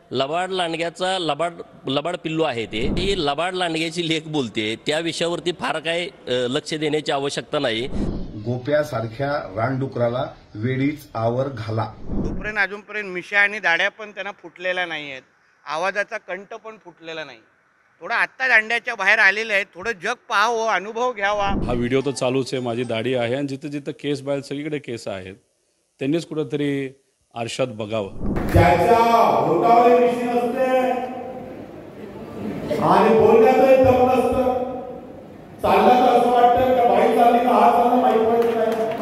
लबाड लांडग्याचा लबाड पिल्लू आहे ते. ही लबाड लांडग्याची लेख बोलते, त्या विषयावरती फार काय लक्ष देण्याची आवश्यकता नाही. गोप्यासारख्या रानडुकराला वेळीच आवर घाला. तोपर्यंत अजूनपर्यंत मिशा आणि दाड्या पण त्यांना फुटलेल्या नाही आहेत, आवाजाचा कंठ पण फुटलेला नाही. थोडं आत्ता दांड्याच्या बाहेर आलेले आहेत, थोडं जग पाहावं, अनुभव घ्यावा. हा व्हिडिओ तर चालूच आहे, माझी दाढी आहे आणि जिथं जिथं केस बाहेर सगळीकडे केस आहेत, त्यांनीच कुठेतरी आरशात बघावं. ज्याच्या होटावर मिशी नसते आणि बोलण्यातही दम नसतं, चाललं तर असं वाटतं का बाई चालली का हा चालला माहिती पडत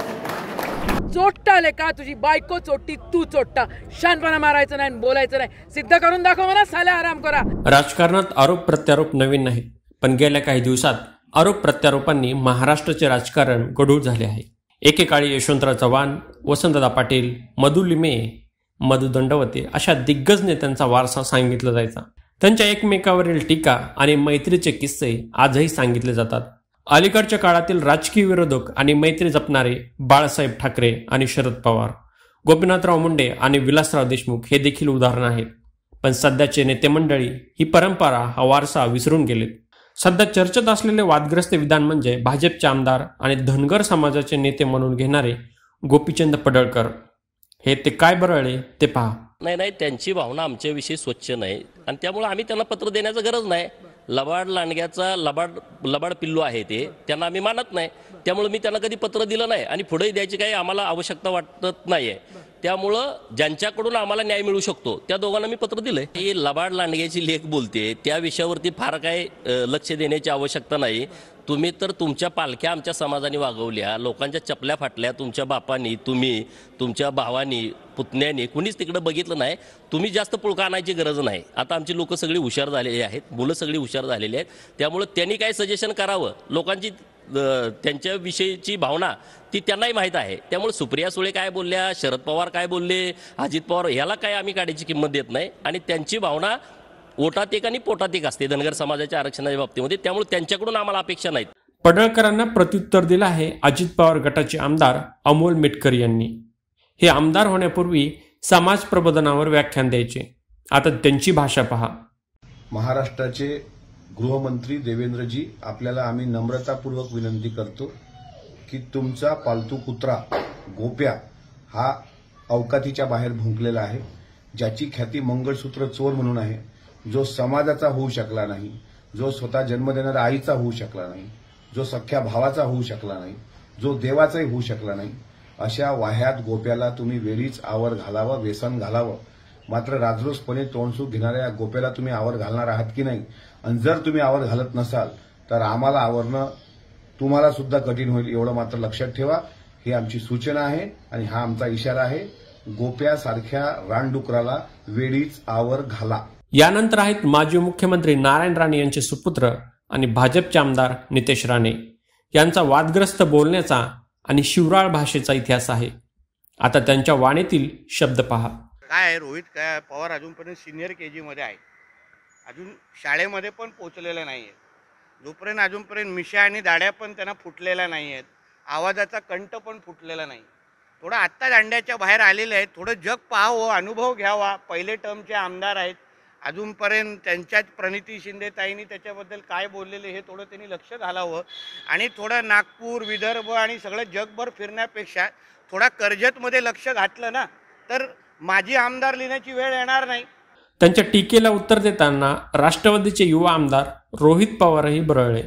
नाही. चोट्टाले का तुझी बायको चोट्टी तू चोट्टा, शानपणा मारायचं नाही बोलायचं नाही, सिद्ध करून दाखव मला साल्या आराम करा. राजकारणात आरोप प्रत्यारोप नवीन नाही, पण गेल्या काही दिवसात आरोप प्रत्यारोपांनी महाराष्ट्राचे राजकारण गढूळ झाले आहे. एकेकाळी यशवंतराव चव्हाण, वसंतदादा पाटील, मधु लिमे, मधु दंडवते अशा दिग्गज नेत्यांचा वारसा सांगितला जायचा. त्यांच्या एकमेकावरील टीका आणि मैत्रीचे किस्से आजही सांगितले जातात. अलीकडच्या काळातील राजकीय विरोधक आणि मैत्री जपणारे बाळासाहेब ठाकरे आणि शरद पवार, गोपीनाथराव मुंडे आणि विलासराव देशमुख हे देखील उदाहरण आहेत. पण सध्याचे नेते मंडळी ही परंपरा, हा वारसा विसरून गेलेत. सध्या चर्चेत असलेले वादग्रस्त विधान म्हणजे भाजपचे आमदार आणि धनगर समाजाचे नेते म्हणून घेणारे गोपीचंद पडळकर. हे ते काय बरळले ते पहा. नाही, त्यांची भावना आमच्याविषयी स्वच्छ नाही आणि त्यामुळे आम्ही त्यांना पत्र देण्याचं गरज नाही. लबाड लांडग्याचा लबाड पिल्लू आहे ते, त्यांना आम्ही मानत नाही. त्यामुळे मी त्यांना कधी पत्र दिलं नाही आणि पुढेही द्यायची काही आम्हाला आवश्यकता वाटत नाही आहे. त्यामुळं ज्यांच्याकडून आम्हाला न्याय मिळू शकतो त्या दोघांना मी पत्र दिलंय. ही लबाड लांडग्याची लेख बोलते, त्या विषयावरती फार काय लक्ष देण्याची आवश्यकता नाही. तुम्ही तर तुमच्या पालख्या आमच्या समाजाने वागवल्या, लोकांच्या चपल्या फाटल्या, तुमच्या बापांनी, तुम्ही, तुमच्या भावानी, पुतण्यानी, कुणीच तिकडे बघितलं नाही. तुम्ही जास्त पुळका आणायची गरज नाही. आता आमची लोक सगळी हुशार झालेली आहेत, मुलं सगळी हुशार झालेली आहेत. त्यामुळे त्यांनी काय सजेशन करावं, लोकांची त्यांच्याविषयीची भावना ती त्यांनाही माहीत आहे. त्यामुळे सुप्रिया सुळे काय बोलल्या, शरद पवार काय बोलले, अजित पवार, ह्याला काय आम्ही काढायची किंमत देत नाही. आणि त्यांची भावना ओटात एक आणि पोटात एक असते धनगर समाजाच्या आरक्षणाच्या बाबतीमध्ये. त्यामुळे त्यांच्याकडून आम्हाला अपेक्षा नाहीत. पडळकरांना प्रत्युत्तर दिलं आहे अजित पवार गटाचे आमदार अमोल मेटकर यांनी. हे आमदार होण्यापूर्वी समाज प्रबोधनावर व्याख्यान द्यायचे. आता त्यांची भाषा पहा. महाराष्ट्राचे गृहमंत्री देवेंद्रजी, आपल्याला आम्ही नम्रतापूर्वक विनंती करतो की तुमचा पालतू कुत्रा गोप्या हा अवकातीच्या बाहेर भुंकलेला आहे, ज्याची ख्याती मंगळसूत्र चोर म्हणून आहे, जो समाजाचा होऊ शकला नाही, जो स्वतः जन्म देणाऱ्या आईचा होऊ शकला नाही, जो सख्या भावाचा होऊ शकला नाही, जो देवाचाही होऊ शकला नाही, अशा वाह्यात गोप्याला तुम्ही वेळीच आवर घालावं, व्यसन घालावं. मात्र राजरोसपणे तोंडसूक घेणाऱ्या गोप्याला तुम्ही आवर घालणार आहात की नाही? आणि जर तुम्ही आवर घालत नसाल तर आम्हाला आवरणं तुम्हाला सुद्धा कठीण होईल, एवढं मात्र लक्षात ठेवा. ही आमची सूचना आहे आणि हा आमचा इशारा आहे. गोप्यासारख्या रानडुकराला वेळीच आवर घाला. यानंतर आहेत माजी मुख्यमंत्री नारायण राणे यांचे सुपुत्र आणि भाजपचे आमदार नितेश राणे यांचा वादग्रस्त बोलण्याचा आणि शिवराळ भाषेचा इतिहास आहे. आता त्यांच्या वाणीतील शब्द पहा. काय आहे, रोहित काय पवार अजूनपर्यंत सिनियर KG मध्ये आहे, अजून शाळेमध्ये पण पोचलेले नाही आहेत. जोपर्यंत अजूनपर्यंत मिशा आणि दाड्या पण त्यांना फुटलेल्या नाही आहेत, आवाजाचा कंठ पण फुटलेला नाही. थोडं आत्ता दांड्याच्या बाहेर आलेले आहेत, थोडं जग पाहावं, अनुभव घ्यावा. पहिले टर्मचे आमदार आहेत, अजूनपर्यंत त्यांच्याच प्रणिती शिंदेताईंनी त्याच्याबद्दल काय बोललेले हे थोडं त्यांनी लक्ष घालावं. आणि थोडं नागपूर, विदर्भ आणि सगळं जगभर फिरण्यापेक्षा थोडा कर्जतमध्ये लक्ष घातलं ना तर माझी आमदार लिहिण्याची वेळ येणार नाही. त्यांच्या टीकेला उत्तर देताना राष्ट्रवादीचे युवा आमदार रोहित पवारही बरळले.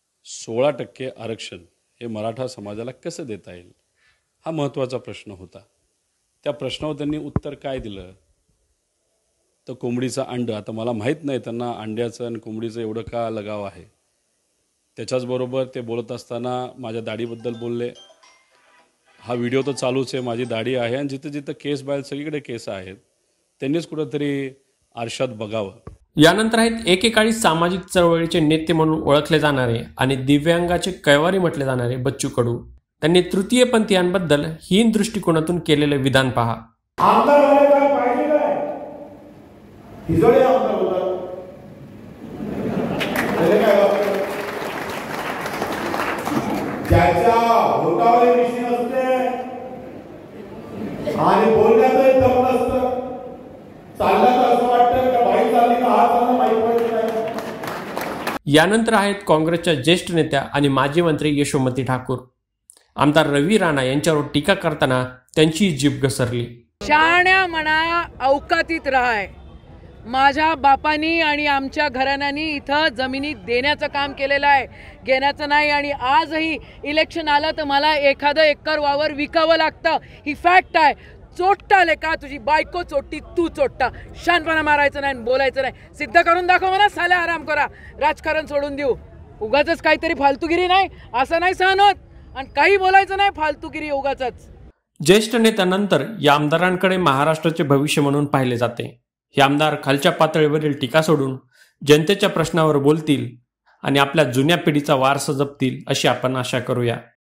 16% आरक्षण हे मराठा समाजाला कसं देता येईल, हा महत्त्वाचा प्रश्न होता. त्या प्रश्नावर त्यांनी उत्तर काय दिलं तर कोंबडीचं अंड. आता मला माहीत नाही त्यांना अंड्याचं आणि कोंबडीचं एवढं का लगाव आहे. त्याच्याचबरोबर ते बोलत असताना माझ्या दाढीबद्दल बोलले. हा व्हिडिओ तर चालूच आहे, माझी दाढी आहे आणि जिथं जिथं केस बाहेर सगळीकडे केस आहेत, त्यांनीच कुठेतरी आरशात बघावं. यानंतर आहेत एकेकाळी सामाजिक चळवळीचे नेते म्हणून ओळखले जाणारे आणि दिव्यांगाचे कैवारी म्हटले जाणारे बच्चू कडू. त्यांनी तृतीयपंथीयांबद्दल हीन दृष्टिकोनातून केलेले विधान पहा. ज्याच्या होटावर मिशी नसते आणि बोलण्यातही दम नसतं, चाललं तर असं वाटतं यानंतर आहेत काँग्रेसच्या ज्येष्ठ नेत्या आणि माजी मंत्री यशोमती ठाकूर. आमदार रवी राणा यांच्यावर टीका करताना त्यांची जीभ घसरली. शहाण्या म्हणा, अवकातीत राहाय. माझ्या बापानी आणि आमच्या घराण्यांनी इथं जमिनी देण्याचं काम केलेलं आहे, घेण्याचं नाही. आणि आजही इलेक्शन आलं तर मला एखादं एकर वावर विकावं लागतं. ही फॅक्ट आहे. चोट्टाले का तुझी बायको चोट्टी तू चोट्टा. शानपणा मारायचं नाही, बोलायचं नाही. सिद्ध करून दाखव म्हणा, साल्या आराम करा. राजकारण सोडून देऊ. उगाच काहीतरी फालतूगिरी नाही, असं नाही सहन होत. आणि काही बोलायचं नाही, फालतूगिरी उगाच. ज्येष्ठ नेत्यानंतर या आमदारांकडे महाराष्ट्राचे भविष्य म्हणून पाहिले जाते. हे आमदार खालच्या पातळीवरील टीका सोडून जनतेच्या प्रश्नावर बोलतील आणि आपल्या जुन्या पिढीचा वारसा जपतील अशी आपण आशा करूया.